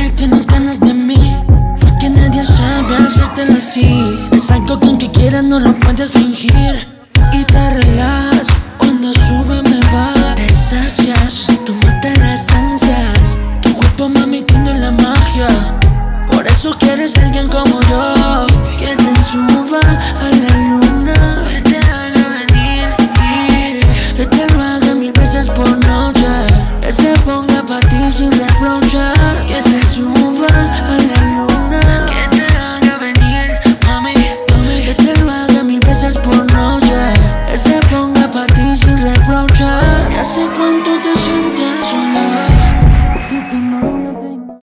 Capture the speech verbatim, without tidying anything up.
que tienes ganas de mí, porque nadie sabe hacértelo así. Es algo que aunque quieras no lo puedes fingir. Y te relajas cuando sube me baja. Te sacias, tú matas las ansias. Tu cuerpo mami tiene la magia. Por eso quieres a alguien como yo, que te suba a la luna, que te haga venir y que te lo haga mil veces por noche, que se ponga pa' ti sin reproche.